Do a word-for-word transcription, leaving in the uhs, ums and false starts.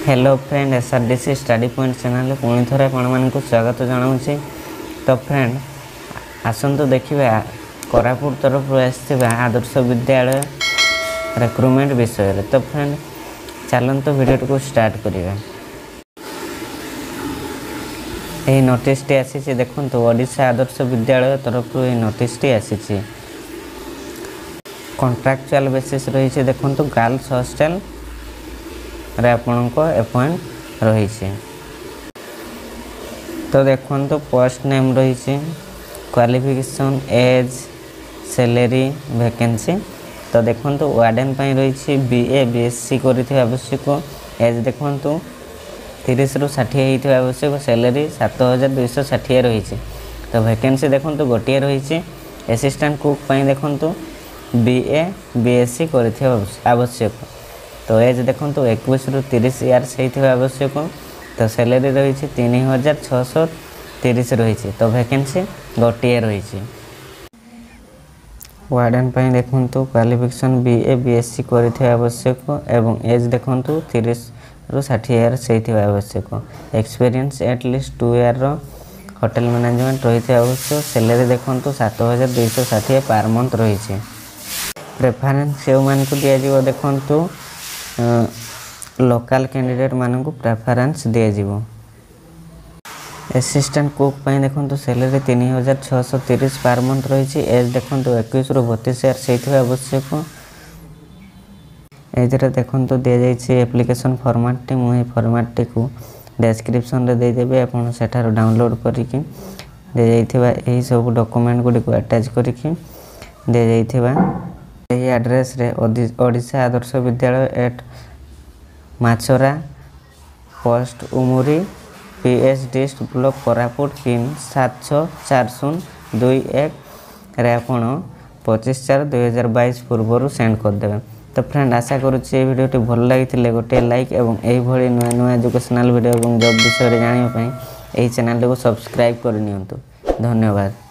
Hello friend, SRDC study point channel पुणी थोड़े आपण स्वागत जनाऊँगी। तो फ्रेंड आसतु देखिए कोरापुट तरफ आसवा आदर्श विद्यालय रिक्रुटमेंट विषय रे। तो फ्रेंड चलते वीडियो को स्टार्ट करिए। यही नोटिस टी आसी देखो ओडिशा आदर्श विद्यालय तरफ यह नोटिस टी आसी कॉन्ट्रैक्चुअल बेसिस रही देखो गर्ल्स हॉस्टल रे आपण को अपॉइंट रही। तो देखो पोस्ट नेम रही क्वालिफिकेशन एज सैलरी वैकेंसी। तो देखो वार्डन पाई रही बीए बीएससी करी आवश्यक एज देखो तीस रु षाठी आवश्यक सैलरी सात हजार दुई षाठी रही। तो वैकेंसी देखो गोटे रही असिस्टेंट कुक पाई देखो बीए बीएससी करी आवश्यक। तो एज देखो इक्कीस रु तीस इयर्स होता आवश्यक। तो सैलरी रही तीन हजार छःश तीस रही। तो वैकेंसी गोटे रही। वार्डन पाई देखो क्वालिफिकेशन बीए बीएससी करी आवश्यक एवं एज देखो तीस रु षाठी इयर्स होता आवश्यक। Experience at least two year hotel management रही आवश्यक। सैलरी देखो सात हजार दुई षाठी पर मंथ रही। प्रेफरेंस से मान को दिज्व देखो लोकल कैंडिडेट मान को प्रेफरेंस दिज्व। असिस्टेंट कुक पाई देखो सैलरी तीन हजार छःश तीस पर मंथ रही। एज देखो इक्कीस रु बतीस इयर्स होता आवश्यक। एज देखो दि जाइए एप्लिकेशन फॉर्मेट टी मुझे फॉर्मेट टी को डिस्क्रिप्शन रे देदेवे आपन सेठार डाउनलोड करिकि दे जाइथिबा एही सब डॉक्यूमेंट गुडी को अटैच करिकि दे जाइथिबा एही एड्रेस रे ओडिशा आदर्श विद्यालय एट माछरा पोस्ट उमुरी पीएच डिस्ट्रिक्ट ब्लॉक कोरापुट पिन सात छः चार शून्य दुई एक रे आपण पच्चीस चार दुई हजार बाईस पूर्व सेंड करदे। तो फ्रेंड आशा करुच्ची भिडियोटी भल लगी गोटे लाइक और यही नुआ नुआ एजुकेशनल वीडियो और जॉब विषय जानापी यही चैनल को सब्सक्राइब करनी। धन्यवाद।